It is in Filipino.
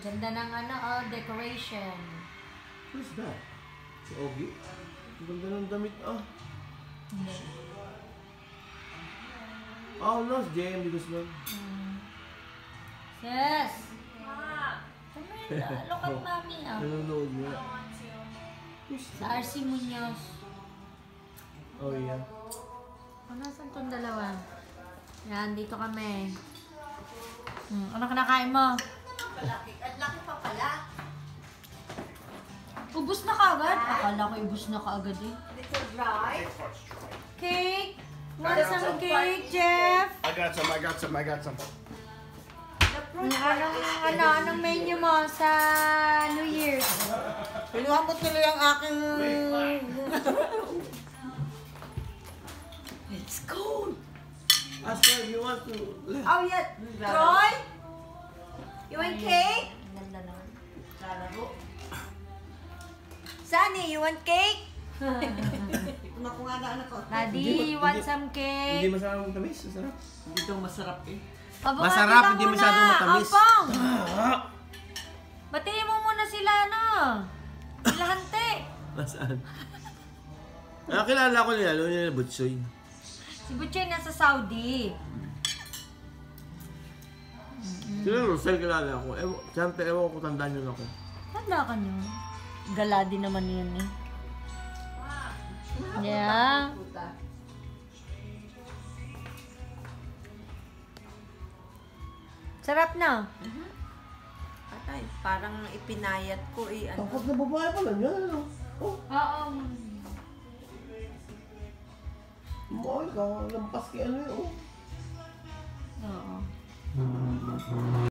Ganda ng decoration. Who's that? Si Ogie? Ganda ng damit, Hindi. Oh, no, it's JM Guzman. Yes! Come here, look at mommy. Nanonood niya. Sa RC Muñoz. Oh, yeah. Nasaan tong dalawa? Yan, dito kami. Ano kinakain mo? At laki pa pala. Ubus na kaagad? Akala ko ubus na kaagad eh. Little dry. Cake? Want some cake, Jeff? I got some. The fruit Anong menu mo sa New Year's? Pinuha mo tuloy ang aking... It's cold. Aster, you want to... Oh, yeah. Troy? You want cake? Ganda na. Sunny, you want cake? Nakuha na anak ko. Daddy, you want some cake? Hindi masyadong matamis. Masarap. Hindi daw masarap eh. Pabukati Masarap, ka hindi muna. masyadong matamis. Apong! Batiin mo muna sila, Sila hante. Nasaan? Kilala ko nila Butsoy. Si Butchoy nasa Saudi. Sila Rosel kilala ko. Siyempre, ewan ko tandaan yun ako. Tanda ka nyo. Gala din naman yun eh. Yeah. Sarap na. Atay, parang ipinayat ko eh. Tapos na babae pala niya, ano? Oh, Oo. mahal ka. Lampas kay ano yun, oh. Oo.